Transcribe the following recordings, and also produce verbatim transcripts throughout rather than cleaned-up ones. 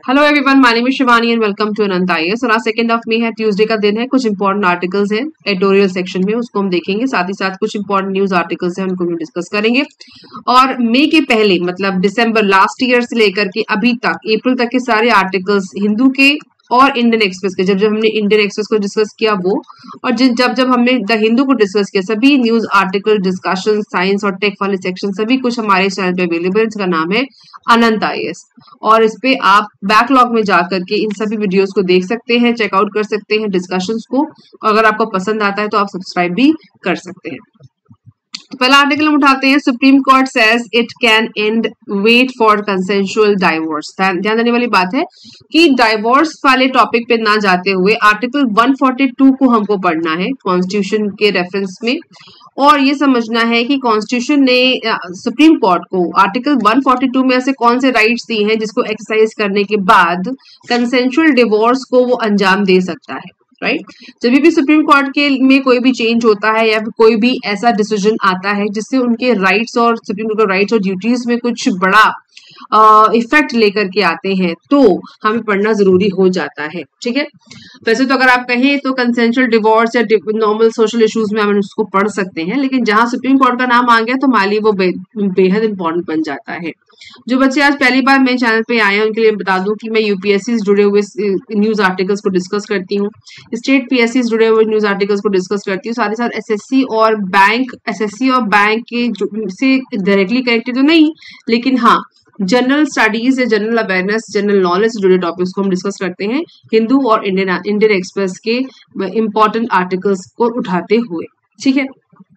Hello everyone, my name is Shivani and welcome to Anant IAS. और आज second of May है, Tuesday का दिन है। कुछ इंपॉर्टेंट आर्टिकल्स हैं एडिटोरियल सेक्शन में, उसको हम देखेंगे। साथ ही साथ कुछ इंपॉर्टेंट न्यूज आर्टिकल्स हैं, उनको भी डिस्कस करेंगे। और मई के पहले मतलब दिसंबर लास्ट ईयर से लेकर के अभी तक अप्रैल तक के सारे आर्टिकल्स हिंदू के और इंडियन एक्सप्रेस के, जब जब हमने इंडियन एक्सप्रेस को डिस्कस किया वो, और जिन जब जब हमने द हिंदू को डिस्कस किया, सभी न्यूज आर्टिकल, डिस्कशन, साइंस और टेक वाले सेक्शन सभी कुछ हमारे चैनल पे अवेलेबल है। इसका नाम है अनंत आईएएस, और इस पे आप बैकलॉग में जाकर के इन सभी वीडियोस को देख सकते हैं, चेकआउट कर सकते हैं डिस्कशंस को। अगर आपको पसंद आता है तो आप सब्सक्राइब भी कर सकते हैं। तो पहला आर्टिकल हम उठाते हैं। Supreme Court says it can and wait for consensual divorce. ध्यान देने वाली बात है कि डाइवोर्स वाले टॉपिक पे ना जाते हुए आर्टिकल एक सौ बयालीस को हमको पढ़ना है कॉन्स्टिट्यूशन के रेफरेंस में, और ये समझना है कि कॉन्स्टिट्यूशन ने सुप्रीम कोर्ट को आर्टिकल एक सौ बयालीस में ऐसे कौन से राइट्स दिए हैं जिसको एक्सरसाइज करने के बाद कंसेंशुअल डिवोर्स को वो अंजाम दे सकता है। Right right? जब भी सुप्रीम कोर्ट के में कोई भी चेंज होता है या फिर कोई भी ऐसा डिसीजन आता है जिससे उनके राइट्स और सुप्रीम कोर्ट के राइट्स और ड्यूटीज में कुछ बड़ा इफेक्ट लेकर के आते हैं, तो हमें पढ़ना जरूरी हो जाता है। ठीक है, वैसे तो अगर आप कहें तो कंसेंशुअल डिवोर्स या नॉर्मल सोशल इश्यूज में हम उसको पढ़ सकते हैं, लेकिन जहां सुप्रीम कोर्ट का नाम आ गया तो माली वो बे, बेहद इंपॉर्टेंट बन जाता है। जो बच्चे आज पहली बार मेरे चैनल पे आए हैं उनके लिए बता दूं कि मैं यूपीएससी से जुड़े हुए न्यूज आर्टिकल्स को डिस्कस करती हूँ, स्टेट पीएससी से जुड़े हुए न्यूज आर्टिकल्स को डिस्कस करती हूँ, साथ ही साथ एसएससी और बैंक एसएससी और बैंक के से डायरेक्टली कनेक्टेड तो नहीं, लेकिन हाँ जनरल स्टडीज या जनरल अवेयरनेस, जनरल नॉलेज से जुड़े टॉपिक्स को हम डिस्कस करते हैं हिंदू और इंडियन इंडियन एक्सप्रेस के इंपॉर्टेंट आर्टिकल्स को उठाते हुए। ठीक है,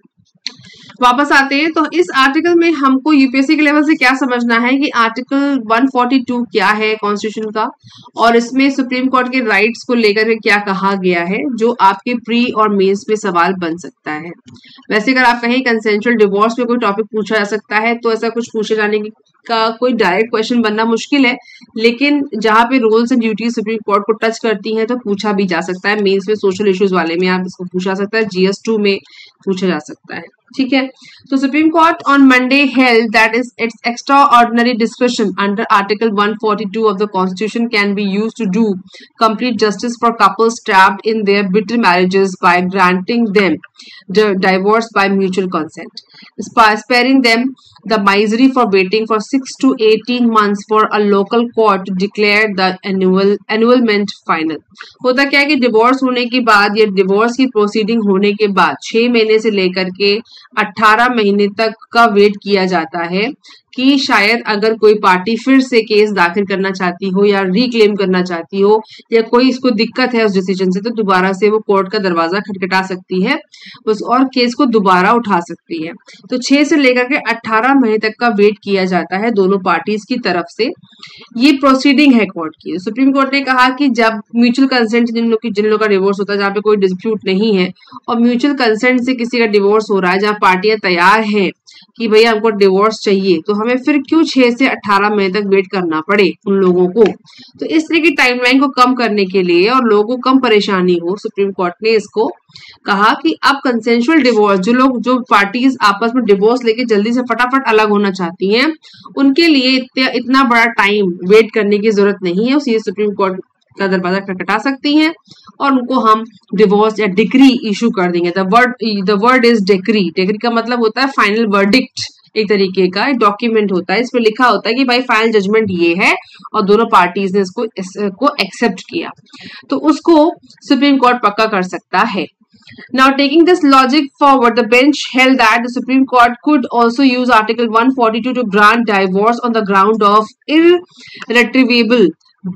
वापस आते हैं। तो इस आर्टिकल में हमको यूपीएससी के लेवल से क्या समझना है कि आर्टिकल एक सौ बयालीस क्या है कॉन्स्टिट्यूशन का, और इसमें सुप्रीम कोर्ट के राइट्स को लेकर के क्या कहा गया है, जो आपके प्री और मेंस में सवाल बन सकता है। वैसे अगर आप कहें कंसेंशुअल डिवोर्स में कोई टॉपिक पूछा जा सकता है, तो ऐसा कुछ पूछे जाने की का कोई डायरेक्ट क्वेश्चन बनना मुश्किल है, लेकिन जहां पे rules and duties Supreme Court को टच करती हैं तो पूछा भी जा सकता है। मेंस में सोशल इश्यूज वाले में आप इसको पूछा जा सकता है, जीएस टू में पूछा जा सकता है। ठीक है, तो Supreme Court on Monday held that is its extraordinary description under article एक सौ बयालीस of the constitution can be used to do complete justice for couples trapped in their bitter marriages by granting them divorce by mutual consent, sparing them the misery for waiting for six to eighteen months for a local court to declare the annual annulment final। होता क्या है कि divorce होने के बाद या divorce की proceeding होने के बाद छह महीने से लेकर के अठारह महीने तक का वेट किया जाता है कि शायद अगर कोई पार्टी फिर से केस दाखिल करना चाहती हो या रिक्लेम करना चाहती हो या कोई इसको दिक्कत है उस डिसीजन से, तो दोबारा से वो कोर्ट का दरवाजा खटखटा सकती है उस और केस को दोबारा उठा सकती है। तो छह से लेकर के अठारह महीने तक का वेट किया जाता है दोनों पार्टीज की तरफ से। ये प्रोसीडिंग है कोर्ट की। सुप्रीम कोर्ट ने कहा कि जब म्यूचुअल कंसेंट जिन लोग की जिन लोग का डिवोर्स होता है, जहाँ पे कोई डिस्प्यूट नहीं है और म्यूचुअल कंसेंट से किसी का डिवोर्स हो रहा है, जहाँ पार्टियां तैयार हैं कि भैया हमको डिवोर्स चाहिए, तो हमें फिर क्यों छह से अठारह महीने तक वेट करना पड़े उन लोगों को। तो इस तरह की टाइमलाइन को कम करने के लिए और लोगों को कम परेशानी हो, सुप्रीम कोर्ट ने इसको कहा कि अब कंसेंशुअल डिवोर्स, जो लोग जो पार्टीज आपस में डिवोर्स लेके जल्दी से फटाफट अलग होना चाहती हैं, उनके लिए इतना इतना बड़ा टाइम वेट करने की जरूरत नहीं है। उसी सुप्रीम कोर्ट का दरवाजा खटखटा सकती हैं और उनको हम डिवोर्स या डिक्री इशू कर देंगे। The word the word is decree. Decree का मतलब होता है फाइनल वर्डिक्ट, एक तरीके का डॉक्यूमेंट होता है। इसमें लिखा होता है कि भाई फाइनल जजमेंट ये है और दोनों पार्टीज ने इसको इसको एक्सेप्ट किया, तो उसको सुप्रीम कोर्ट पक्का कर सकता है। Now, taking this logic forward, the bench held that the Supreme Court could also use Article one forty-two to grant divorce on the ground of irretrievable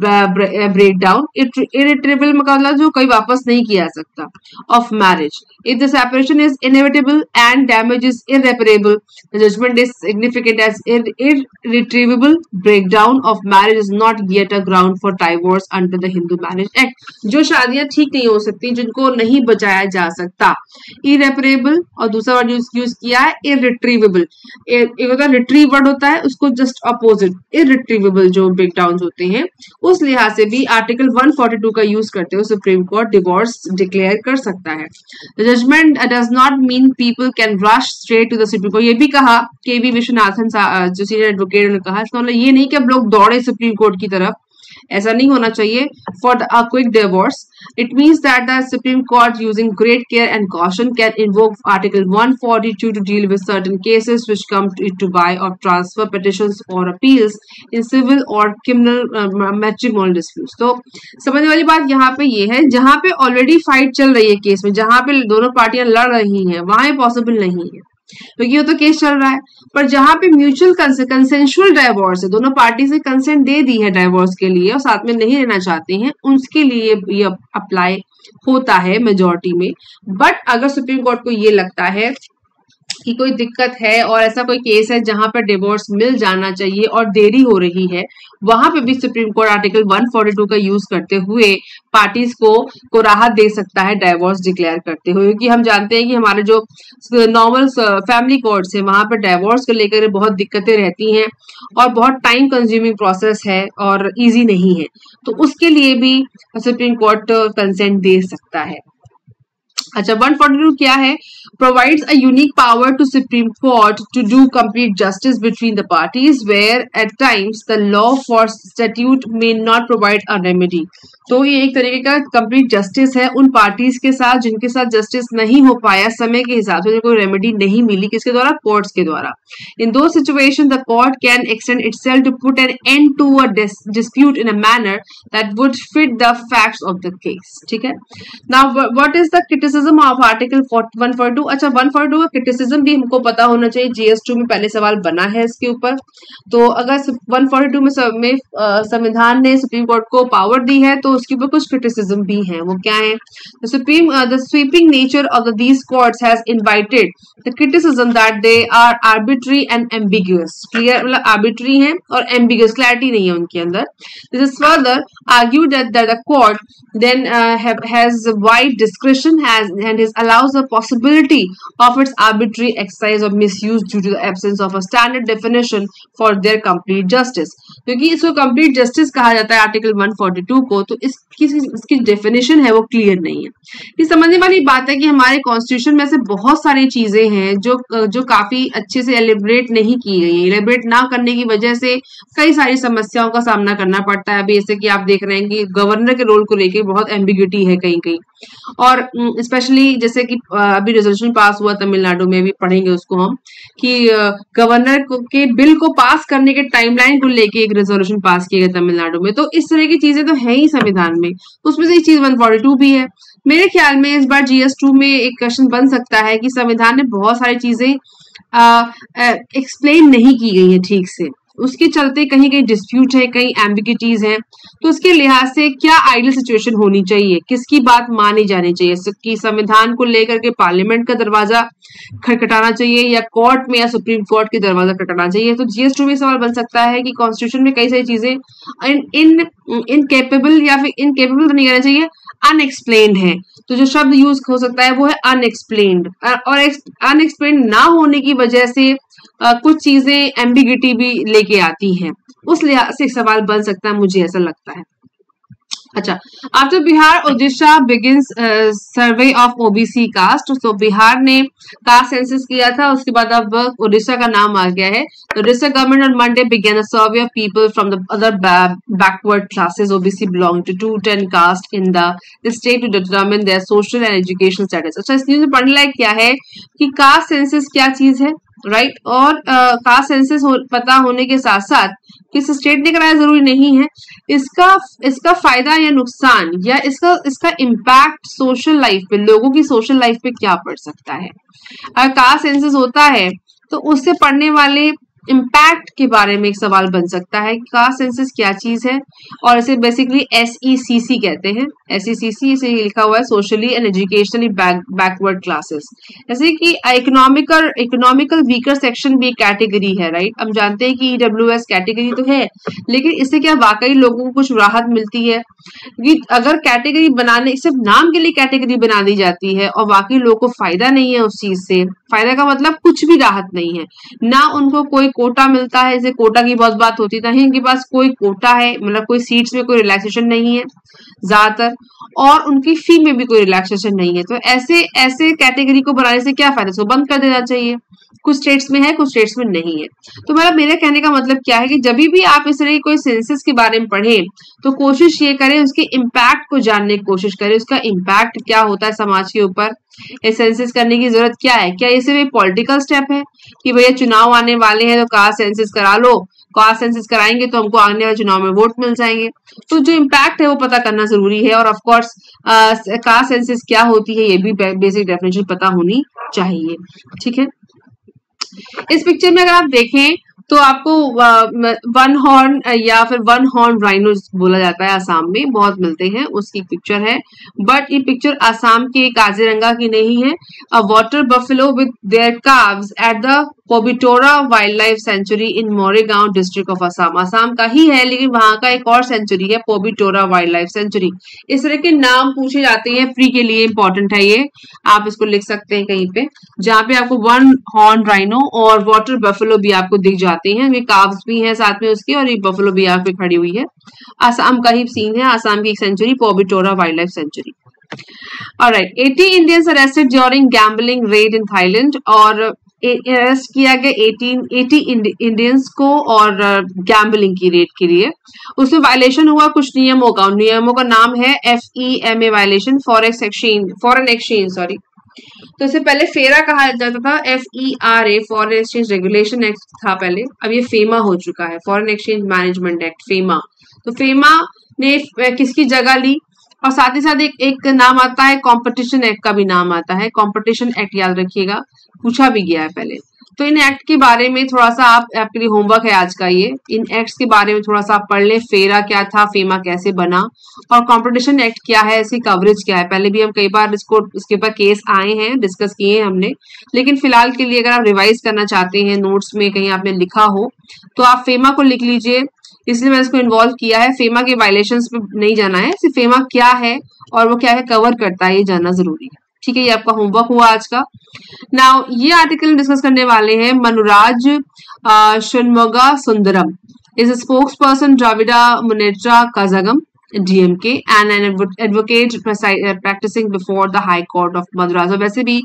breakdown, irretrievable मतलब जो कोई वापस नहीं किया जा सकता, of marriage. If the separation is inevitable and damage is irreparable, the judgment is significant as irretrievable breakdown of marriage is not yet a ground for divorce under the Hindu Marriage Act। जो शादियां ठीक नहीं हो सकती, जिनको नहीं बचाया जा सकता, irreparable, और दूसरा वर्ड यूज यूज किया है irretrievable। एक होता है retrieve वर्ड होता है, उसको जस्ट अपोजिट irretrievable जो ब्रेकडाउन होते हैं, उस लिहाज से भी आर्टिकल एक सौ बयालीस का यूज करते हुए सुप्रीम कोर्ट डिवोर्स डिक्लेयर कर सकता है। Judgement does not mean people can rush straight to the supreme Court. ये भी कहा के वी विश्वनाथन जो सीनियर एडवोकेट ने कहा, इसका मतलब ये नहीं कि अब लोग दौड़े सुप्रीम कोर्ट की तरफ ऐसा नहीं होना चाहिए for the a quick divorce. It means that the Supreme Court, using great care and caution, can invoke Article one forty-two to deal with certain cases which come to, to buy or transfer petitions or appeals in civil or criminal uh, matrimonial disputes. तो समझने वाली बात यहाँ पे ये है, जहाँ पे ऑलरेडी फाइट चल रही है केस में, जहाँ पे दोनों पार्टियां लड़ रही हैं, वहां ये पॉसिबल नहीं है क्योंकि वो तो केस चल रहा है. पर जहां पे म्यूचुअल कंसेंशुअल डाइवोर्स है, दोनों पार्टी से कंसेंट दे दी है डाइवोर्स के लिए और साथ में नहीं रहना चाहते हैं, उसके लिए ये अप्लाई होता है मेजॉरिटी में. बट अगर सुप्रीम कोर्ट को ये लगता है कि कोई दिक्कत है और ऐसा कोई केस है जहां पर डिवोर्स मिल जाना चाहिए और देरी हो रही है, वहां पे भी Supreme Court article one forty two का यूज करते हुए पार्टीज को को राहत दे सकता है डाइवोर्स डिक्लेयर करते हुए. क्योंकि हम जानते हैं कि हमारे जो नॉर्मल फैमिली कोर्ट्स है वहां पर डाइवोर्स को लेकर बहुत दिक्कतें रहती हैं और बहुत टाइम कंज्यूमिंग प्रोसेस है और इजी नहीं है. तो उसके लिए भी सुप्रीम कोर्ट कंसेंट दे सकता है. अच्छा, वन फोर्टी टू क्या है? Provides a unique power to Supreme Court to do complete justice between the parties, where at times the law for statute may not provide a remedy. तो ये एक तरीके का कंप्लीट जस्टिस है उन parties के साथ जिनके साथ जस्टिस नहीं हो पाया समय के हिसाब से, कोई रेमेडी नहीं मिली, किसके द्वारा? कोर्ट्स के द्वारा. इन दो situation the court can extend itself to put an end to a dispute in a manner that would fit the facts of the case. ठीक है. Now what is the criticism of article one forty two? अच्छा, one forty two का criticism भी हमको पता होना चाहिए. GS two में पहले सवाल बना है इसके ऊपर. तो अगर वन फोर्टी टू में संविधान ने सुप्रीम कोर्ट को पावर दी है तो उसके ऊपर कुछ क्रिटिसिज्म भी है. वो क्या है? The Supreme the sweeping nature of these courts has invited the criticism that they are arbitrary and ambiguous. Clear, मतलब आर्बिट्री है और एम्बिगुअस, क्लैरिटी नहीं है उनके अंदर. This is further argued that the court then uh, have, has wide discretion has and is allows the possibility of its arbitrary exercise or misuse due to the absence of a standard definition for their complete justice. क्योंकि इसको complete justice कहा जाता है article one forty to को, तो इसकी इसकी definition है वो क्लियर नहीं है. ये समझने वाली बात है कि हमारे कॉन्स्टिट्यूशन में से बहुत सारी चीजें हैं जो जो काफी अच्छे से एलिब्रेट नहीं की गई. एलिब्रेट ना करने की वजह से कई सारी समस्याओं का सामना करना पड़ता है. अभी जैसे कि आप देख रहे हैं कि गवर्नर के रोल को लेकर बहुत एम्बिग्यूटी है कहीं कहीं, और स्पेशली जैसे कि अभी रेजोल्यूशन पास हुआ तमिलनाडु में, भी पढ़ेंगे उसको हम, कि गवर्नर के बिल को पास करने के टाइमलाइन को लेके एक रेजोल्यूशन पास किया गया तमिलनाडु में. तो इस तरह की चीजें तो है ही संविधान में, उसमें से एक चीज वन फोर्टी टू भी है. मेरे ख्याल में इस बार जीएस टू में एक क्वेश्चन बन सकता है कि संविधान में बहुत सारी चीजें एक्सप्लेन नहीं की गई है ठीक से, उसके चलते कहीं कहीं डिस्प्यूट है, कहीं एम्बिग्यूटीज है. तो उसके लिहाज से क्या आइडियल सिचुएशन होनी चाहिए, किसकी बात मानी जानी चाहिए कि संविधान को लेकर के पार्लियामेंट का दरवाजा खटखटाना चाहिए या कोर्ट में या सुप्रीम कोर्ट के दरवाजा खटखटाना चाहिए. तो जीएस टू में सवाल बन सकता है कि कॉन्स्टिट्यूशन में कई सारी चीजें इन इन इनकेपेबल या फिर इनकेपेबल तो नहीं कहना चाहिए, अनएक्सप्लेन्ड है. तो जो शब्द यूज हो सकता है वो है अनएक्सप्लेन्ड, और अनएक्सप्लेन्ड ना होने की वजह से Uh, कुछ चीजें एम्बिग्यूटी भी लेके आती हैं. उस लिहाज से सवाल बन सकता है, मुझे ऐसा लगता है. अच्छा, after Bihar Odisha begins survey of OBC caste. तो बिहार ने कास्ट सेंसस किया था, उसके बाद अब ओडिशा का नाम आ गया है. तो Odisha government on Monday began a survey of people from the other backward classes OBC belong to to ten caste in the state to determine their social and educational status. अच्छा, इस न्यूज में पढ़ने लायक क्या है कि कास्ट सेंसस क्या चीज है, राइट right? और कास्ट सेंसस हो, पता होने के साथ साथ किस स्टेट ने कराया जरूरी नहीं है. इसका इसका फायदा या नुकसान या इसका इसका इम्पैक्ट सोशल लाइफ पे, लोगों की सोशल लाइफ पे क्या पड़ सकता है. अगर कास्ट सेंसस होता है तो उससे पढ़ने वाले इम्पैक्ट के बारे में एक सवाल बन सकता है. कास्ट सेंसस क्या चीज है, और इसे बेसिकली एसईसीसी कहते हैं. एसईसीसी इसे लिखा हुआ है socially and educationally backward classes. जैसे कि इकोनॉमिकल इकोनॉमिकल वीकर सेक्शन भी कैटेगरी है, राइट. हम जानते हैं कि ईडब्ल्यूएस कैटेगरी तो है, लेकिन इससे क्या वाकई लोगों को कुछ राहत मिलती है? क्योंकि अगर कैटेगरी बनाने, सिर्फ नाम के लिए कैटेगरी बना दी जाती है और वाकई लोगों को फायदा नहीं है उस चीज से, फायदा का मतलब कुछ भी राहत नहीं है, ना उनको कोई कोटा मिलता है. जैसे कोटा की बहुत बात होती है, इनके पास कोई कोटा है, मतलब कोई सीट्स में कोई रिलैक्सेशन नहीं है ज्यादातर, और उनकी फी में भी कोई रिलैक्सेशन नहीं है. तो ऐसे ऐसे कैटेगरी को बनाने से क्या फायदा, इसको बंद कर देना चाहिए. कुछ स्टेट्स में है, कुछ स्टेट्स में नहीं है। तो मतलब मेरा कहने का मतलब क्या है कि जब भी आप इस तरह की कोई सेंसस के बारे में पढ़ें तो कोशिश ये करें उसके इम्पैक्ट को जानने की कोशिश करें, उसका इम्पैक्ट क्या होता है समाज के ऊपर, ये सेंसस करने की जरूरत क्या है, क्या ये सिर्फ एक पॉलिटिकल स्टेप है कि भैया चुनाव आने वाले हैं तो कास्ट सेंसस करा लो, कास्ट सेंसस कराएंगे तो हमको आने वाले चुनाव में वोट मिल जाएंगे। तो जो इम्पैक्ट है वो पता करना जरूरी है, और ऑफ कोर्स कास्ट सेंसस क्या होती है ये भी बेसिक डेफिनेशन पता होनी चाहिए। ठीक है, इस पिक्चर में अगर आप देखें तो आपको वन हॉर्न या फिर वन हॉर्न राइनो बोला जाता है, आसाम में बहुत मिलते हैं, उसकी पिक्चर है। बट ये पिक्चर आसाम के काजीरंगा की नहीं है। A water buffalo with their calves at the Pobitora wildlife sanctuary in Morigaon district of Assam. Assam का ही है लेकिन वहां का एक और सेंचुरी है, पोबिटोरा वाइल्ड लाइफ सेंचुरी। इस तरह के नाम पूछे जाते हैं, फ्री के लिए इंपॉर्टेंट है ये, आप इसको लिख सकते हैं कहीं पे, जहाँ पे आपको वन हॉर्न राइनो और वाटर बफेलो भी आपको दिख जाते हैं, ये काव्स भी हैं साथ में उसके, और ये बफेलो भी यहाँ पे खड़ी हुई है। आसाम का ही सीन है, आसाम की एक sanctuary Pobitora wildlife sanctuary. Alright, अस्सी Indians arrested during gambling raid in Thailand, और अरेस्ट किया गया अठारह अस्सी इंडियंस को और गैम्बलिंग की रेड के लिए। उसमें वायलेशन हुआ कुछ नियमों का, उन नियमों का नाम है F E M A violation, forex exchange foreign exchange sorry तो इससे पहले फेरा कहा जाता था, F E R A foreign exchange regulation act था पहले, अब ये फेमा हो चुका है, foreign exchange management act, FEMA. तो फेमा ने किसकी जगह ली, और साथ ही साथ एक एक नाम आता है कंपटीशन एक्ट का भी नाम आता है, कंपटीशन एक्ट याद रखिएगा, पूछा भी गया है पहले। तो इन एक्ट के बारे में थोड़ा सा आप आपके लिए होमवर्क है आज का ये, इन एक्ट्स के बारे में थोड़ा सा आप पढ़ लें, फेरा क्या था, फेमा कैसे बना, और कंपटीशन एक्ट क्या है, इसकी कवरेज क्या है। पहले भी हम कई बार इसको इसके ऊपर केस आए हैं, डिस्कस किए हैं हमने, लेकिन फिलहाल के लिए अगर आप रिवाइज करना चाहते हैं, नोट्स में कहीं आपने लिखा हो तो आप फेमा को लिख लीजिए, इसलिए मैंने इसको इन्वॉल्व किया है। फेमा के वायलेशंस पे नहीं जाना है, सिर्फ फेमा क्या है और वो क्या है कवर करता है ये जानना जरूरी है। ठीक है, ये आपका होमवर्क हुआ आज का। नाउ ये आर्टिकल डिस्कस करने वाले हैं Manuraj Shanmuga Sundaram, is a spokesperson Dravida Munnetra Kazhagam D M K and an advocate practicing before the High Court of Madras। वैसे भी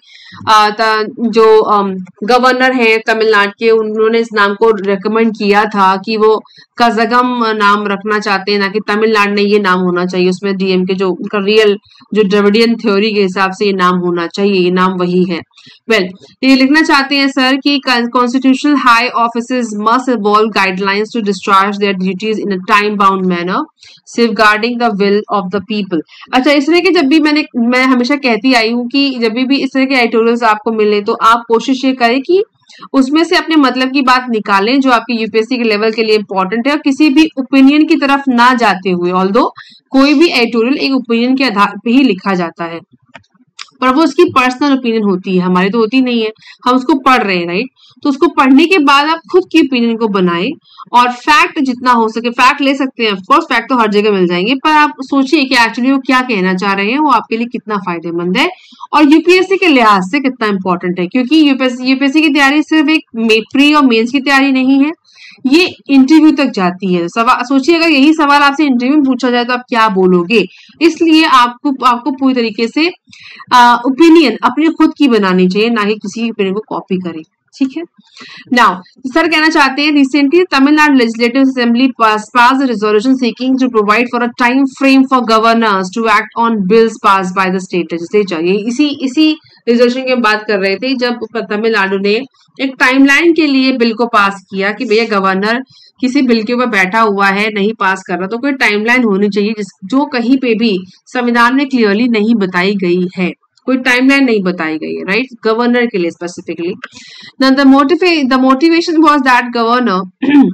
जो गवर्नर है तमिलनाडु के, उन्होंने इस नाम को रेकमेंड किया था कि वो कजागम नाम रखना चाहते हैं, ना कि तमिलनाडु ने ये नाम होना चाहिए, उसमें D M K जो उनका रियल जो द्रविडियन थ्योरी के हिसाब से ये नाम होना चाहिए, ये नाम वही है। वेल well, ये लिखना चाहते हैं सर कि constitutional high officers must evolve guidelines to discharge their duties in a time bound manner safeguarding the will of the people. अच्छा, इस तरह के जब भी मैंने मैं हमेशा कहती आई हूँ कि जब भी इस तरह के एडिटोरियल्स आपको मिले तो आप कोशिश ये करें कि उसमें से अपने मतलब की बात निकालें जो आपके यूपीएससी के लेवल के लिए इंपॉर्टेंट है, और किसी भी ओपिनियन की तरफ ना जाते हुए, ऑल्दो कोई भी एडिटोरियल एक ओपिनियन के आधार पर ही लिखा जाता है, पर वो उसकी पर्सनल ओपिनियन होती है, हमारी तो होती नहीं है, हम उसको पढ़ रहे हैं, राइट। तो उसको पढ़ने के बाद आप खुद की ओपिनियन को बनाएं, और फैक्ट जितना हो सके, फैक्ट ले सकते हैं, ऑफ कोर्स फैक्ट तो हर जगह मिल जाएंगे, पर आप सोचिए कि एक्चुअली वो क्या कहना चाह रहे हैं, वो आपके लिए कितना फायदेमंद है और यूपीएससी के लिहाज से कितना इंपॉर्टेंट है। क्योंकि यूपीएससी यूपीएससी की तैयारी सिर्फ एक प्री और मेंस की तैयारी नहीं है, ये इंटरव्यू तक जाती है। सवाल सोचिए, अगर यही सवाल आपसे इंटरव्यू में पूछा जाए तो आप क्या बोलोगे। इसलिए आपको आपको पूरी तरीके से ओपिनियन अपनी खुद की बनानी चाहिए, ना ही किसी ओपिनियन को कॉपी करें। ठीक है, नाउ सर कहना चाहते हैं recently Tamil Nadu legislative assembly pass resolution seeking to provide for a time frame for governors to act on bills pass by the state legislature. ये इसी इसी रेजोल्यूशन की बात कर रहे थे जब तमिलनाडु ने एक टाइमलाइन के लिए बिल को पास किया कि भैया गवर्नर किसी बिल के ऊपर बैठा हुआ है, नहीं पास कर रहा, तो कोई टाइमलाइन होनी चाहिए जिस जो कहीं पे भी संविधान में क्लियरली नहीं बताई गई है, कोई टाइमलाइन नहीं बताई गई है, राइट, गवर्नर के लिए specifically. The motive the motivation was that governor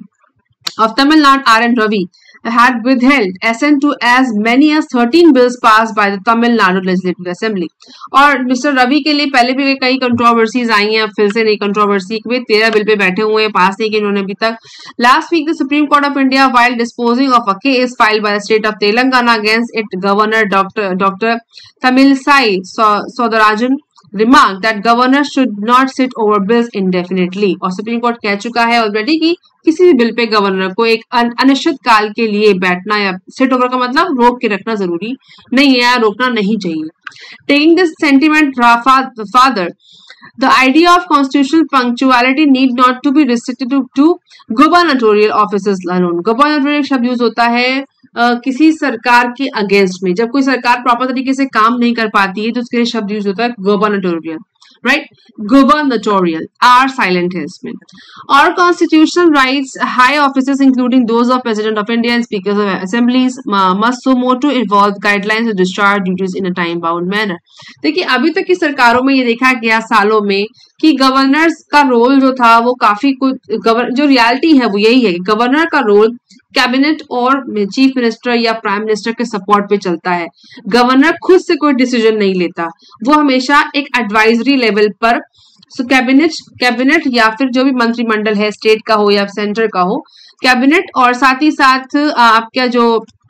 of Tamil Nadu R N Ravi had withheld assent to as many as thirteen bills passed by the Tamil Nadu Legislative Assembly। और mister Ravi के लिए पहले भी कई controversies आई हैं, अब फिर से नई कंट्रोवर्सी वे तेरह बिल पे बैठे हुए हैं, पास नहीं किए उन्होंने अभी तक। Last week the supreme Court of India while disposing of a case filed by the state of Telangana against its governor Dr. Dr. Tamilisai Soundarajan remarked that governor should not sit over bills indefinitely। और Supreme Court कह चुका है already कि किसी भी bill pay governor को एक अनिश्चित काल के लिए बैठना या सिट ओवर का मतलब रोक के रखना जरूरी नहीं है, रोकना नहीं चाहिए। Taking this sentiment further The idea of constitutional punctuality need not to be restricted to, to gubernatorial offices alone. Gubernatorial शब्द यूज होता है uh, किसी सरकार के अगेंस्ट में, जब कोई सरकार प्रॉपर तरीके से काम नहीं कर पाती है तो उसके लिए शब्द यूज होता है gubernatorial. Right? Gubernatorial. R silent है इसमें. Our constitutional rights, high offices including those of President of India and speakers of assemblies uh, must so more to evolve guidelines to discharge duties in a time bound manner. देखिए अभी तक की सरकारों में ये देखा गया सालों में कि गवर्नर्स का रोल जो था वो काफी कुछ गवर्नर जो रियलिटी है वो यही है कि गवर्नर का रोल कैबिनेट और चीफ मिनिस्टर या प्राइम मिनिस्टर के सपोर्ट पे चलता है. गवर्नर खुद से कोई डिसीजन नहीं लेता, वो हमेशा एक एडवाइजरी लेवल पर सो कैबिनेट कैबिनेट या फिर जो भी मंत्रिमंडल है स्टेट का हो या सेंटर का हो, कैबिनेट और साथ ही साथ आपका जो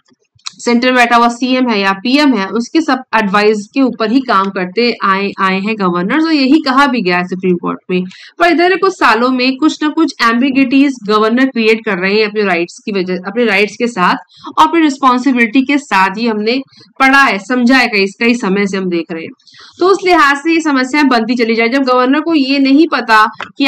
सेंटर बैठा हुआ सीएम है या पीएम है उसके सब एडवाइस के ऊपर ही काम करते आए आए हैं गवर्नर्स, और यही कहा भी गया है सुप्रीम कोर्ट में. पर इधर कुछ सालों में कुछ ना कुछ एम्बिगिटीज गवर्नर क्रिएट कर रहे हैं अपने राइट्स की वजह अपने राइट्स के साथ और अपनी रिस्पॉन्सिबिलिटी के साथ. ही हमने पढ़ा है समझा है कई कई समय से हम देख रहे हैं. तो उस लिहाज से ये समस्या बनती चली जाए जब गवर्नर को ये नहीं पता कि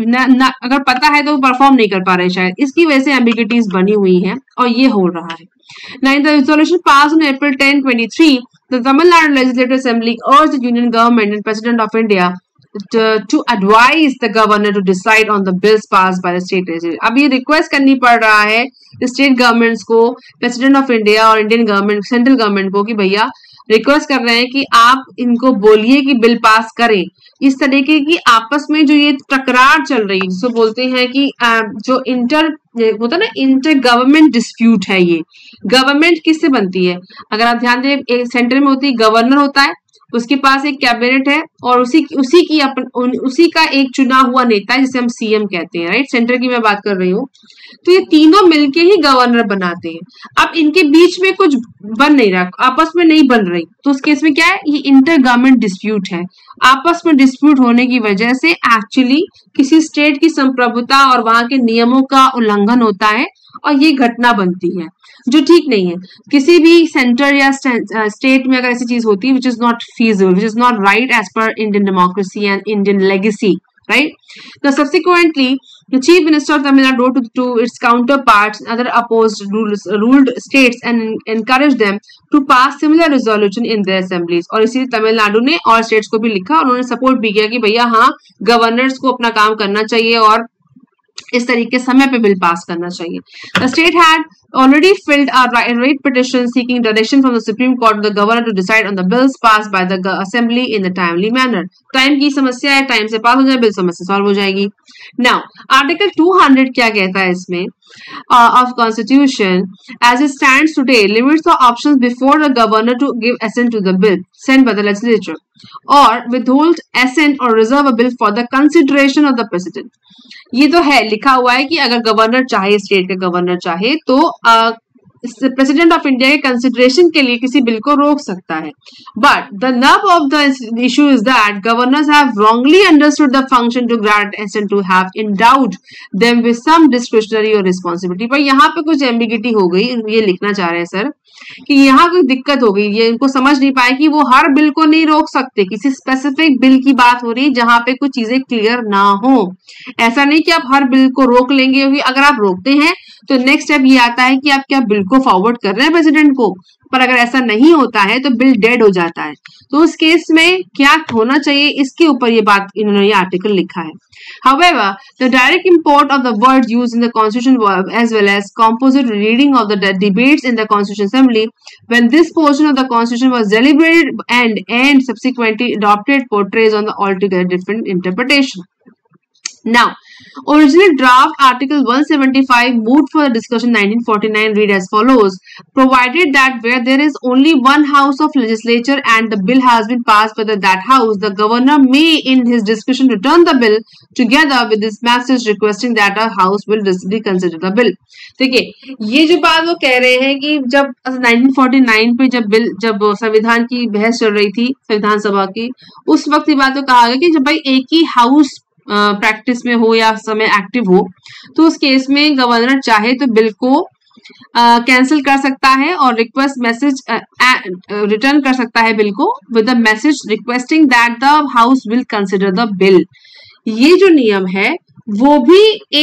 अगर पता है तो वो परफॉर्म नहीं कर पा रहे शायद, इसकी वजह से एम्बिगिटीज बनी हुई है और ये हो रहा है. Now, in the resolution passed on April tenth, twenty-three, the Tamil Nadu Legislative Assembly urged the Union Government and President of India to, to advise the governor to decide on the bills passed by the state legislature. अब ये request करनी पड़ रहा है state governments को, president of India और Indian government central government को कि भैया रिक्वेस्ट कर रहे हैं कि आप इनको बोलिए कि बिल पास करें. इस तरीके की आपस में जो ये टकरार चल रही है जिसको बोलते हैं कि जो इंटर होता है ना इंटर गवर्नमेंट डिस्प्यूट है, ये गवर्नमेंट किससे बनती है अगर आप ध्यान दें, एक सेंटर में होती है गवर्नर होता है, उसके पास एक कैबिनेट है और उसी उसी की अपन उसी का एक चुना हुआ नेता है जिसे हम सीएम कहते हैं. राइट, सेंटर की मैं बात कर रही हूँ. तो ये तीनों मिलके ही गवर्नर बनाते हैं. अब इनके बीच में कुछ बन नहीं रहा, आपस में नहीं बन रही, तो उस केस में क्या है, ये इंटर गवर्नमेंट डिस्प्यूट है. आपस में डिस्प्यूट होने की वजह से एक्चुअली किसी स्टेट की संप्रभुता और वहां के नियमों का उल्लंघन होता है और ये घटना बनती है जो ठीक नहीं है. किसी भी सेंटर या स्टेट में अगर ऐसी चीज होती है which is not feasible, which is not right as per Indian democracy and Indian legacy, right? Now, subsequently, the Chief Minister of Tamil Nadu wrote to, to its counterparts in other opposed rules, ruled states and encouraged them to pass similar resolution in their assemblies. और इसीलिए तमिलनाडु ने और states को भी लिखा और उन्होंने support भी किया कि भैया हाँ गवर्नर्स को अपना काम करना चाहिए और इस तरीके समय पे बिल पास करना चाहिए. The state had already filed a writ petition seeking direction from the Supreme Court to the governor to decide on the bills passed by the assembly in a timely manner. Time की समस्या है, time से पास हो जाए bill, समस्या solve हो जाएगी. Now, Article two hundred क्या कहता है इसमें uh, of Constitution as it stands today limits the options before the governor to give assent to the bill sent by the legislature or withhold assent or reserve a bill for the consideration of the president. ये तो है लिखा हुआ है कि अगर governor चाहे, state का गवर्नर चाहे तो प्रेसिडेंट ऑफ इंडिया के कंसिडरेशन के लिए किसी बिल को रोक सकता है. But the nub of the issue is that governors have wrongly understood the function to grant assent to have endowed them with some discretionary और रिस्पॉन्सिबिलिटी. पर यहाँ पे कुछ एम्बिगिटी हो गई, ये लिखना चाह रहे हैं सर कि यहाँ कोई दिक्कत हो गई, ये इनको समझ नहीं पाए कि वो हर बिल को नहीं रोक सकते. किसी स्पेसिफिक बिल की बात हो रही है जहां पे कुछ चीजें क्लियर ना हो. ऐसा नहीं कि आप हर बिल को रोक लेंगे, क्योंकि अगर आप रोकते हैं तो नेक्स्ट स्टेप ये आता है कि आप क्या बिल को फॉरवर्ड कर रहे हैं प्रेसिडेंट को. पर अगर ऐसा नहीं होता है तो बिल डेड हो जाता है. तो उस केस में क्या होना चाहिए इसके ऊपर ये बात इन्होंने ये आर्टिकल लिखा है. However, the direct import of the words used in the Constitution as well as composite reading of the de debates in the Constitution Assembly when this portion of the Constitution was deliberated and and subsequently adopted portrays on the altogether different interpretation. Now, original draft Article one seventy-five moved for the discussion nineteen forty-nine read as follows: provided that where there is only one house of legislature and the bill has been passed by the, that house, the governor may in his discretion return the bill together with this message requesting that a house will reconsider the bill. देखिए ये जो बात वो कह रहे हैं कि जब नाइनटीन फोर्टी नाइन पे जब बिल जब संविधान की बहस चल रही थी संविधान सभा की, उस वक्त ये बात तो कहा गया कि जब भाई एक ही हाउस प्रैक्टिस uh, में हो या समय एक्टिव हो तो उस केस में गवर्नर चाहे तो बिल को कैंसिल uh, कर सकता है और रिक्वेस्ट मैसेज रिटर्न कर सकता है बिल को with a message requesting that the house will consider the bill. ये जो नियम है वो भी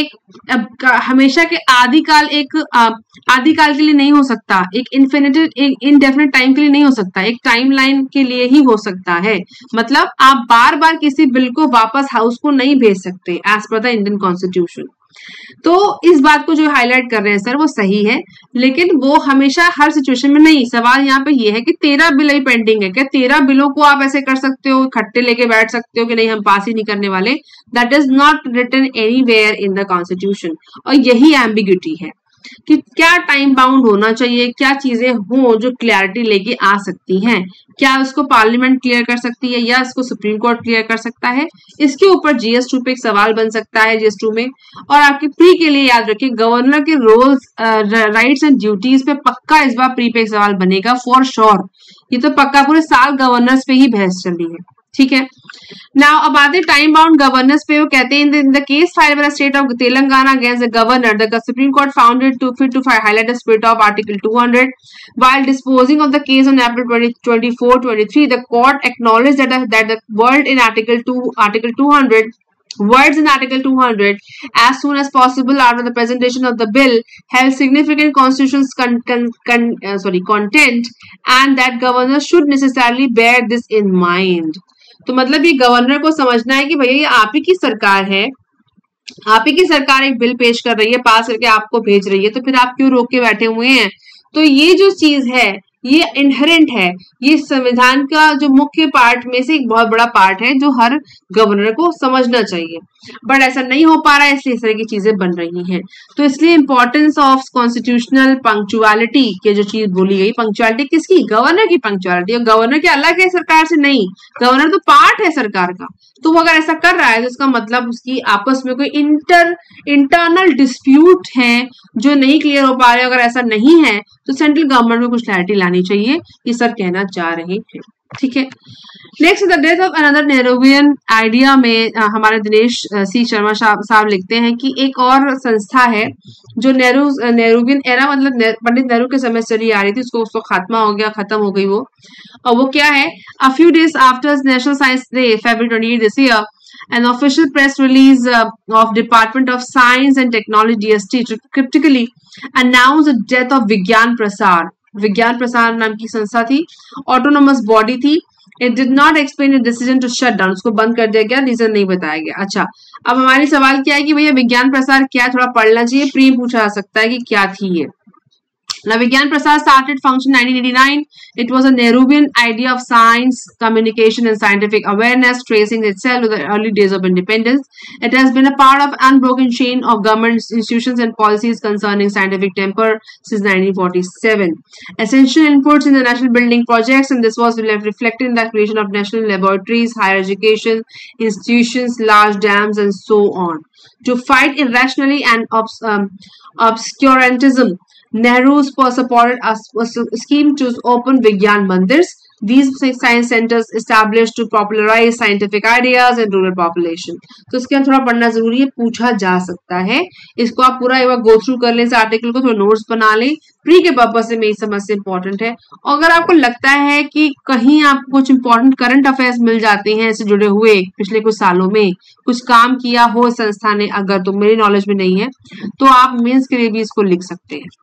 एक हमेशा के आदिकाल एक आदिकाल के लिए नहीं हो सकता, एक इन्फिनिटेड एक इनडेफिनेट टाइम के लिए नहीं हो सकता, एक टाइम लाइन के लिए ही हो सकता है। मतलब आप बार बार किसी बिल को वापस हाउस को नहीं भेज सकते as per the Indian constitution. तो इस बात को जो हाईलाइट कर रहे हैं सर वो सही है, लेकिन वो हमेशा हर सिचुएशन में नहीं। सवाल यहाँ पे ये है कि तेरह बिल ही पेंडिंग है, क्या तेरह बिलों को आप ऐसे कर सकते हो, खट्टे लेके बैठ सकते हो कि नहीं हम पास ही नहीं करने वाले? That is not written anywhere in the constitution. और यही एम्बिग्यूटी है कि क्या टाइम बाउंड होना चाहिए, क्या चीजें हो जो क्लैरिटी लेके आ सकती हैं, क्या उसको पार्लियामेंट क्लियर कर सकती है या इसको सुप्रीम कोर्ट क्लियर कर सकता है। इसके ऊपर जीएस टू पे एक सवाल बन सकता है जीएस टू में। और आपके प्री के लिए याद रखिए गवर्नर के रोल्स राइट्स एंड ड्यूटीज पे पक्का इस बार प्री पे एक सवाल बनेगा फॉर श्योर। ये तो पक्का पूरे साल गवर्नर्स पे ही बहस चली है, ठीक है। नाउ अब आते टाइम बाउंड गवर्नेंस पे। वो कहते हैं in the case filed by the state of Telangana against the governor the supreme court found it to fit to highlight the spirit of article two hundred while disposing of the case on April twenty-fourth twenty-three the court acknowledged that that the word in article two article two hundred words in article two hundred as soon as possible after the presentation of the bill held significant constitutional con, con, con, uh, sorry content and that governor should necessarily bear this in mind। तो मतलब ये governor को समझना है कि भैया ये आप ही की सरकार है, आप ही की सरकार एक बिल पेश कर रही है, पास करके आपको भेज रही है, तो फिर आप क्यों रोक के बैठे हुए हैं? तो ये जो चीज है ये इनहेरेंट है, ये संविधान का जो मुख्य पार्ट में से एक बहुत बड़ा पार्ट है जो हर गवर्नर को समझना चाहिए, बट ऐसा नहीं हो पा रहा है इसलिए इस तरह की चीजें बन रही हैं। तो इसलिए इंपॉर्टेंस ऑफ कॉन्स्टिट्यूशनल पंक्चुअलिटी के जो चीज बोली गई, पंक्चुअलिटी किसकी? गवर्नर की पंक्चुअलिटी। और गवर्नर के अलग है सरकार से? नहीं, गवर्नर तो पार्ट है सरकार का। तो वो अगर ऐसा कर रहा है तो इसका मतलब उसकी आपस में कोई इंटर इंटरनल डिस्प्यूट है जो नहीं क्लियर हो पा रहे। अगर ऐसा नहीं है तो सेंट्रल गवर्नमेंट में कुछ क्लैरिटी लानी चाहिए, ये सर कहना चाह रहे हैं, ठीक है। Next the death of another Nehruvian idea में आ, हमारे दिनेश सी शर्मा साहब लिखते हैं कि एक और संस्था है जो नेहरू नेहरूवियन एरा मतलब पंडित नेहरू के समय चली आ रही थी, उसको उसको खात्मा हो गया, खत्म हो गई वो। और वो क्या है? A few days after national science day February twenty eight this year an official press release uh, of Department of Science and Technology D S T cryptically announced the death of Vigyan Prasar। विज्ञान प्रसार नाम की संस्था थी, autonomous body थी। It did not explain the decision to shut down, उसको बंद कर दिया गया, रीजन नहीं बताया गया। अच्छा, अब हमारी सवाल क्या है कि भैया विज्ञान प्रसार क्या, थोड़ा पढ़ना चाहिए, प्री पूछा जा सकता है कि क्या थी ये। Now, Vigyan Prasar started function nineteen eighty-nine. It was a Nehruvian idea of science, communication, and scientific awareness, tracing itself to the early days of independence. It has been a part of unbroken chain of government institutions and policies concerning scientific temper since nineteen forty-seven. Essential inputs in the national building projects, and this was reflected in the creation of national laboratories, higher education institutions, large dams, and so on. To fight irrationally and obs um, obscurantism, Nehru supported a scheme to open Vigyan Mandirs. These science centers established to popularize scientific ideas in rural population. तो इसके अंदर थोड़ा पढ़ना जरूरी है, पूछा जा सकता है। इसको आप पूरा एक बार गो थ्रू कर लें, इस आर्टिकल को थोड़ा नोट्स बना लें, प्री के पर्पज से मेरी समझ से इंपॉर्टेंट है। अगर आपको लगता है कि कहीं आपको कुछ इंपॉर्टेंट करंट अफेयर्स मिल जाते हैं इससे जुड़े हुए पिछले कुछ सालों में कुछ काम किया हो संस्था ने, अगर तो मेरी नॉलेज में नहीं है तो आप मेंस के लिए भी इसको लिख सकते हैं।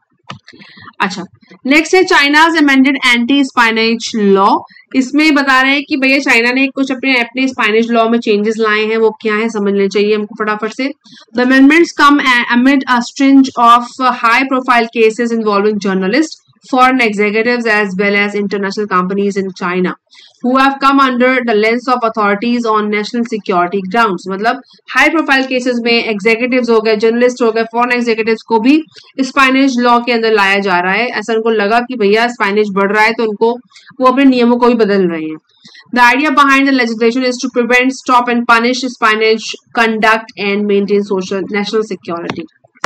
अच्छा, नेक्स्ट है China's amended anti espionage law. इसमें बता रहे हैं कि भैया चाइना ने कुछ अपने अपने स्पाइनेज लॉ में चेंजेस लाए हैं, वो क्या है समझ लेना चाहिए हमको फटाफट से। The amendments come amid a string of high profile cases involving journalist, foreign executives as well as international companies in China who have come under the lens of authorities on national security grounds। मतलब high profile cases में executives हो गए, journalist हो गए, foreign executives को भी स्पाइनेज law के अंदर लाया जा रहा है। ऐसा उनको लगा कि भैया स्पाइनेज बढ़ रहा है तो उनको वो अपने नियमों को भी बदल रहे हैं। The idea behind the legislation is to prevent, stop and punish spionage conduct and maintain social national security।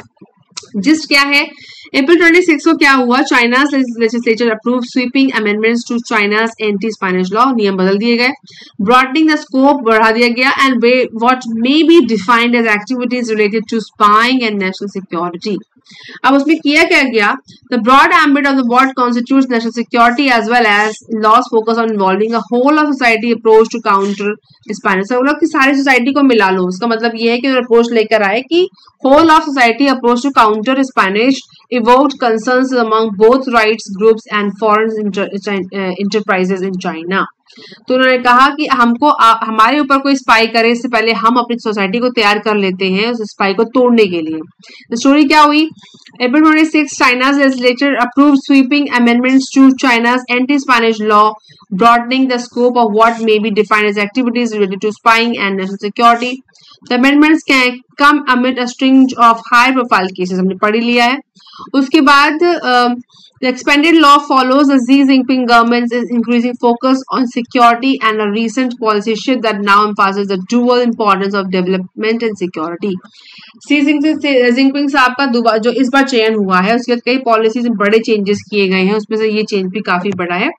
जिस क्या है, अप्रैल छब्बीस को क्या हुआ, China's legislature approve sweeping amendments to China's anti espionage law, नियम बदल दिए गए, ब्रॉडनिंग द स्कोप बढ़ा दिया गया and what may be defined as activities related to spying and national security. अब उसमें किया क्या गया, the broad ambit of the what constitutes national security as well as laws focus on involving a whole of society approach to counter espionage. वो लोग की सारी society को मिला लो, उसका मतलब ये है कि अप्रोच लेकर आए कि whole of society approach to counter espionage evoked concerns among both rights groups and foreign inter, uh, enterprises in China। तो उन्होंने कहा कि हमको आ, हमारे ऊपर कोई स्पाई करे इससे पहले हम अपनी सोसाइटी को तैयार कर लेते हैं उस स्पाई को तोड़ने के लिए। तो स्टोरी क्या हुई, April twenty-sixth, China's legislature approved sweeping amendments to China's anti-Spanish law, broadening the scope of what may be defined as activities related to spying and national security. The amendments can come amid a string of high-profile cases, हमने पढ़ लिया है। उसके बाद uh, the expanded law follows the Xi Jinping government's increasing focus on security and a recent policy shift that now emphasizes the dual importance of development and security. Xi Jinping साहब का जो इस बार चयन हुआ है उसके बाद कई पॉलिसीज में बड़े चेंजेस किए गए हैं, उसमें से ये चेंज भी काफी बड़ा है।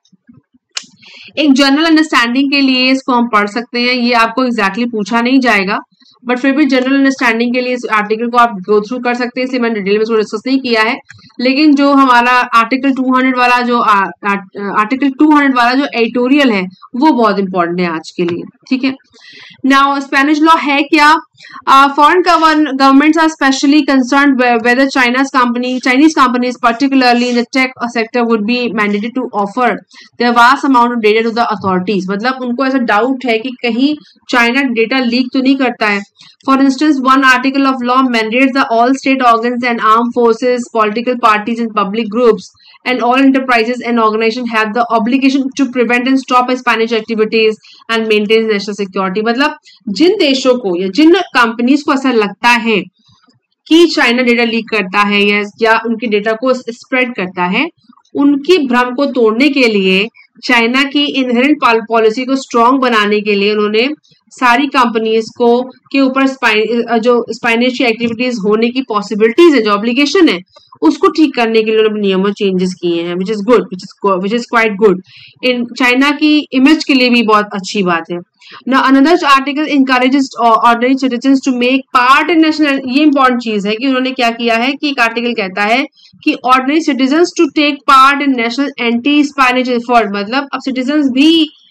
एक जनरल अंडरस्टैंडिंग के लिए इसको हम पढ़ सकते हैं, ये आपको एग्जैक्टली exactly पूछा नहीं जाएगा बट फिर भी जनरल अंडरस्टैंडिंग के लिए इस आर्टिकल को आप गो थ्रू कर सकते हैं, इसलिए मैंने डिटेल में इसको डिस्कस नहीं किया है। लेकिन जो हमारा आर्टिकल टू हंड्रेड वाला जो आर्टिकल टू हंड्रेड वाला जो एडिटोरियल है वो बहुत इंपॉर्टेंट है आज के लिए, ठीक है। नाउ स्पेनिश लॉ है क्या, foreign governments are specially concerned whether चाइना's company Chinese companies particularly in the tech sector would be mandated to offer the vast amount of data to the authorities। मतलब उनको ऐसा डाउट है कि कहीं China data leak तो नहीं करता है। For instance, one article of law mandates that all state organs and armed forces, political parties and public groups and all enterprises and organizations have the obligation to prevent and stop Spanish activities and maintain national security। मतलब जिन देशों को या जिन companies को ऐसा लगता है कि China data leak करता है या, या उनके डेटा को स्प्रेड करता है, उनकी भ्रम को तोड़ने के लिए चाइना की इनहेरेंट पॉलिसी को स्ट्रॉन्ग बनाने के लिए उन्होंने सारी कंपनीज को के ऊपर जो स्पाइनेश की एक्टिविटीज होने की पॉसिबिलिटीज है, जो ऑब्लिगेशन है, उसको ठीक करने के लिए उन्होंने नियमों चेंजेस किए हैं, which is good, which is which is quite good. इन चाइना की इमेज के लिए भी बहुत अच्छी बात है। Now another article encourages ordinary citizens to make part in national, ये important चीज है कि उन्होंने क्या किया है कि एक आर्टिकल कहता है कि ordinary citizens to take part in national anti-Spanish effort। मतलब अब citizens भी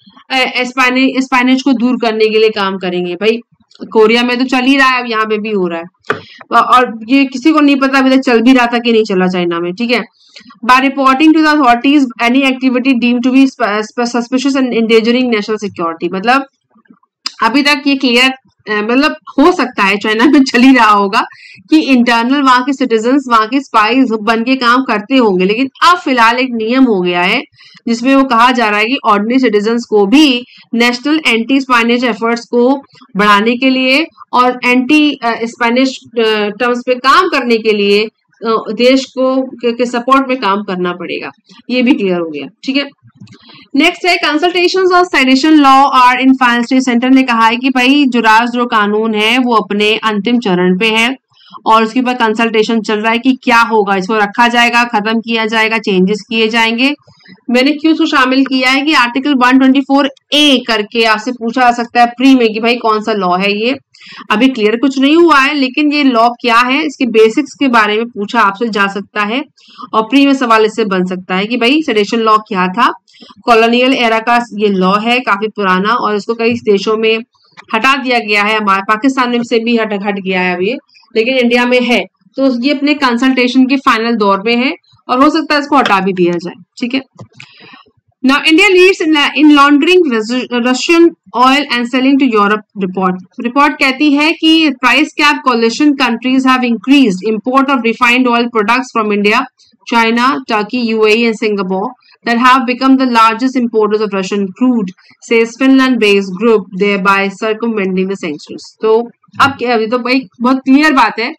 स्पेनिश को दूर करने के लिए काम करेंगे। भाई कोरिया में तो चल ही रहा है, अब यहाँ पे भी हो रहा है और ये किसी को नहीं पता अभी तक चल भी रहा था कि नहीं चला चाइना में, ठीक है। By reporting to the authorities any activity deemed to be suspicious and endangering national security। मतलब अभी तक ये क्लियर मतलब हो सकता है चाइना में चल ही रहा होगा कि इंटरनल वहां के सिटीजन्स वहां के स्पाइस बन के काम करते होंगे, लेकिन अब फिलहाल एक नियम हो गया है जिसमें वो कहा जा रहा है कि ऑर्डिनरी सिटीजन्स को भी नेशनल एंटी स्पाइनिश एफर्ट्स को बढ़ाने के लिए और एंटी स्पेनिश टर्म्स पे काम करने के लिए देश को के सपोर्ट में काम करना पड़ेगा। ये भी क्लियर हो गया, ठीक है। नेक्स्ट है consultations of sedition law are in final stage. Centre ने कहा है कि भाई जो राष्ट्रद्रोह कानून है वो अपने अंतिम चरण पे है और उसके बाद कंसल्टेशन चल रहा है कि क्या होगा, इसको रखा जाएगा, खत्म किया जाएगा, चेंजेस किए जाएंगे। मैंने क्यों इसको शामिल किया है कि article one twenty four A करके आपसे पूछा जा सकता है प्री में कि भाई कौन सा लॉ है ये। अभी क्लियर कुछ नहीं हुआ है लेकिन ये लॉ क्या है इसके बेसिक्स के बारे में पूछा आपसे जा सकता है और प्री में सवाल इससे बन सकता है कि भाई सेडिशन लॉ क्या था। कॉलोनियल एरा का ये लॉ है, काफी पुराना, और इसको कई देशों में हटा दिया गया है, हमारे पाकिस्तान में से भी हट हट गया है अभी, लेकिन इंडिया में है। तो ये अपने कंसल्टेशन के फाइनल दौर में है और हो सकता है इसको हटा भी दिया जाए, ठीक है। Now India leads in, in laundering Russian oil and selling to Europe। Report report कहती है कि price cap coalition countries have increased import of refined oil products from India, China, Turkey, U A E and Singapore that have become the largest importers of Russian crude, says Finland-based group, thereby circumventing the sanctions। तो अब क्या, तो भाई बहुत clear बात है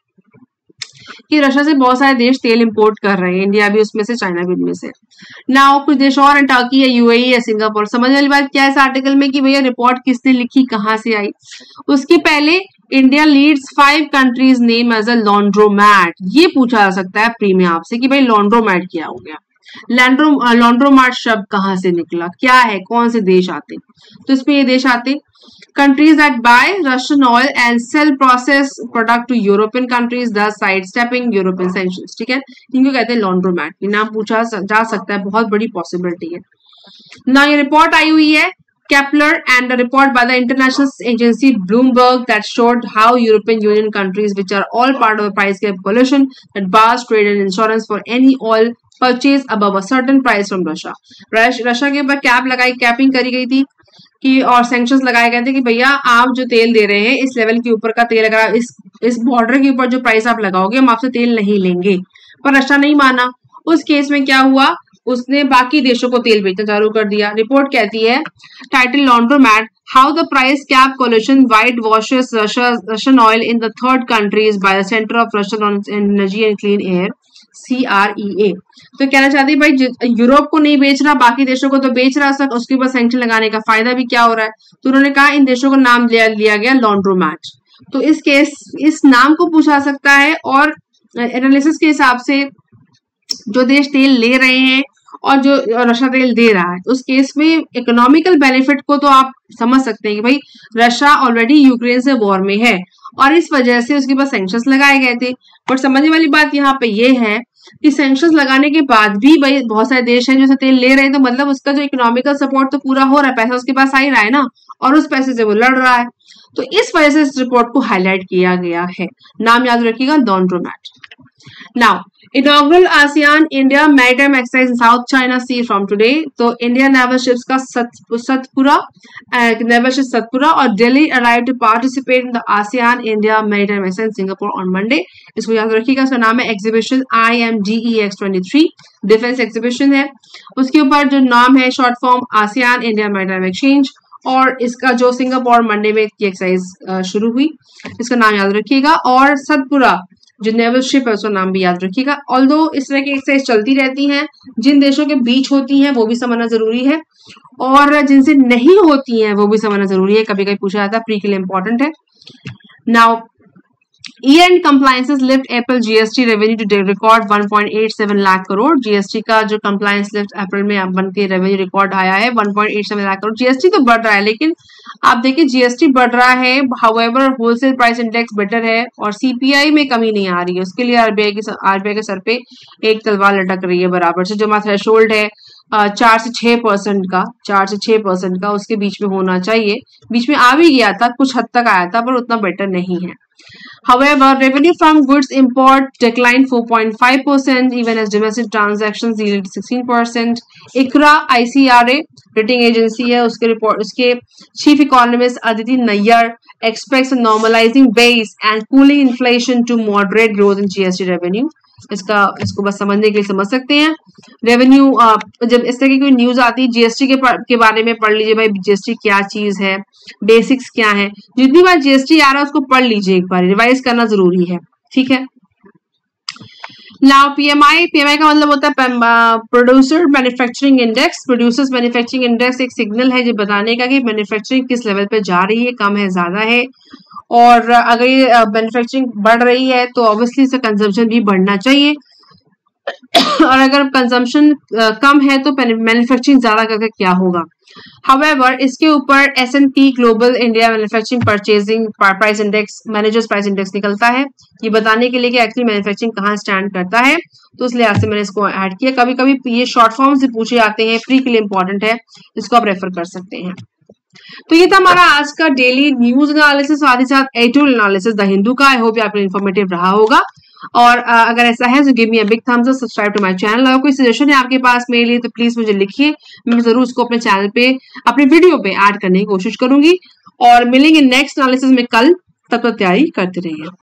कि Russia से बहुत सारे देश तेल इंपोर्ट कर रहे हैं, इंडिया भी उसमें से, चाइना भी उनमें से। नाउ कुछ देश और, टर्की या यूएई या सिंगापुर। समझ वाली बात क्या है इस आर्टिकल में कि भैया रिपोर्ट किसने लिखी, कहां से आई। उसके पहले India leads five countries name as a laundromat. ये पूछा जा सकता है प्री में आपसे कि भाई लॉन्ड्रोमैट क्या हो गया। लैंड्रो लॉन्ड्रोमार्ट शब्द कहाँ से निकला, क्या है, कौन से देश आते, तो इसमें ये देश आते countries that buy Russian oil and sell processed product to European countries, thus sidestepping European sanctions. ठीक है, इनको कहते हैं लॉन्ड्रोमैट, ये नाम पूछा जा सकता है, बहुत बड़ी पॉसिबिलिटी है ना। ये रिपोर्ट आई हुई है Kepler and a report by the international agency Bloomberg that showed how European Union countries, which are all part of the price cap coalition that bars trade and insurance for any oil purchase above a certain price from Russia. Russia के ऊपर cap लगाई, capping करी गई थी कि और sanctions लगाए गए थे कि भैया आप जो तेल दे रहे हैं इस लेवल के ऊपर का तेल, अगर आप इस इस बॉर्डर के ऊपर जो प्राइस आप लगाओगे हम आपसे तेल नहीं लेंगे। पर रशिया नहीं माना। उस केस में क्या हुआ, उसने बाकी देशों को तेल बेचना चालू कर दिया। रिपोर्ट कहती है title laundromat how the price cap coalition whitewashes Russian oil in the third countries by the centre of Russian on energy and clean air C R E A. तो कहना चाहती है भाई यूरोप को नहीं बेच रहा, बाकी देशों को तो बेच रहा, सब उसके ऊपर सैंक्शन लगाने का फायदा भी क्या हो रहा है। तो उन्होंने कहा इन देशों का नाम लिया, लिया गया लॉन्ड्रोमैट। तो इस केस इस नाम को पूछा सकता है और एनालिसिस के हिसाब से जो देश तेल ले रहे हैं और जो रशिया तेल दे रहा है उस केस में इकोनॉमिकल बेनिफिट को तो आप समझ सकते हैं कि भाई रशिया ऑलरेडी यूक्रेन से वॉर में है और इस वजह से उसके पास सैंक्शंस लगाए गए थे। बट समझने वाली बात यहाँ पे ये है कि सैंक्शंस लगाने के बाद भी भाई बहुत सारे देश हैं जो तेल ले रहे हैं, तो मतलब उसका जो इकोनॉमिकल सपोर्ट तो पूरा हो रहा है, पैसा उसके पास आ ही रहा है ना, और उस पैसे से वो लड़ रहा है। तो इस वजह से इस रिपोर्ट को हाईलाइट किया गया है। नाम याद रखिएगा laundromat. Now inaugural ASEAN India maritime exercise in South China Sea from today. तो इंडियन नेवल शिप्स का सतपुरा नेवल शिप सतपुरा और Delhi arrived to participate in the ASEAN India maritime exercise in Singapore on Monday. इसको याद रखिएगा, इसका नाम है exhibition I M G E X twenty three, defence exhibition है। उसके ऊपर जो नाम है short form ASEAN India maritime exchange, और इसका जो सिंगापुर मंडे में एक्सरसाइज शुरू हुई, इसका नाम याद रखिएगा। और सतपुरा जो नेवल शिप है उसका नाम भी याद रखिएगा। ऑल्दो इस तरह की एक्सरसाइज चलती रहती हैं, जिन देशों के बीच होती हैं वो भी समझना जरूरी है और जिनसे नहीं होती हैं वो भी समझना जरूरी है, कभी कभी पूछा जाता है, प्री के लिए इंपॉर्टेंट है। Now year-end compliances lift April G S T revenue to record one point eight seven lakh crore. GST का जो compliance lift अप्रैल में बन के रेवेन्यू रिकॉर्ड आया है one point eight seven lakh crore. GST तो बढ़ रहा है, लेकिन आप देखिए जीएसटी बढ़ रहा है, however wholesale price index better है और सीपीआई में कमी नहीं आ रही है। उसके लिए आरबीआई के आरबीआई के सर पे एक तलवार लटक रही है बराबर से। जो हमारा थ्रेशोल्ड है चार से छह परसेंट का चार से छह परसेंट का उसके बीच में होना चाहिए, बीच में आ भी गया था, कुछ हद तक आया था, पर उतना बेटर नहीं है। However, revenue from goods import declined four point five percent even as domestic transactions yielded sixteen percent. I C R A I C R A rating agency है, उसके रिपोर्ट उसके chief economist Aditi Nayar expects a normalizing base and cooling inflation to moderate growth in G S T revenue. इसका इसको बस समझने के लिए समझ सकते हैं। रेवेन्यू जब इस तरह की कोई न्यूज आती है जीएसटी के के बारे में पढ़ लीजिए भाई, जीएसटी क्या चीज है, बेसिक्स क्या है, जितनी बार जीएसटी आ रहा है उसको पढ़ लीजिए, एक बार रिवाइज करना जरूरी है, ठीक है। नाउ पीएमआई पीएमआई का मतलब होता है producer manufacturing index. Producers manufacturing index एक सिग्नल है जो बताने का कि मैन्युफैक्चरिंग किस लेवल पे जा रही है, कम है, ज्यादा है। और अगर ये मैन्युफैक्चरिंग बढ़ रही है तो ऑब्वियसली इसका कंजम्पशन भी बढ़ना चाहिए और अगर कंजम्पशन कम है तो मैन्युफैक्चरिंग ज्यादा करके क्या होगा। However, इसके ऊपर S and P global India manufacturing purchasing price index managers price index निकलता है, ये बताने के लिए कि एक्चुअली मैन्युफैक्चरिंग कहाँ स्टैंड करता है, तो इस लिहाज से मैंने इसको ऐड किया। कभी कभी ये शॉर्ट फॉर्म से पूछे जाते हैं, प्री के लिए इंपॉर्टेंट है, इसको आप रेफर कर सकते हैं। तो ये था हमारा आज का डेली न्यूज एनालिसिस, साथ ही साथ एडिटोरियल एनालिसिस द हिंदू का। आई होप आपको इन्फॉर्मेटिव रहा होगा और uh, अगर ऐसा है तो give me a big thumbs up, subscribe to my channel. अगर कोई सजेशन है आपके पास मेरे लिए तो प्लीज मुझे लिखिए, मैं जरूर उसको अपने चैनल पे अपने वीडियो पे ऐड करने की कोशिश करूंगी। और मिलेंगे नेक्स्ट एनालिसिस में कल, तब तक तैयारी करते रहिए।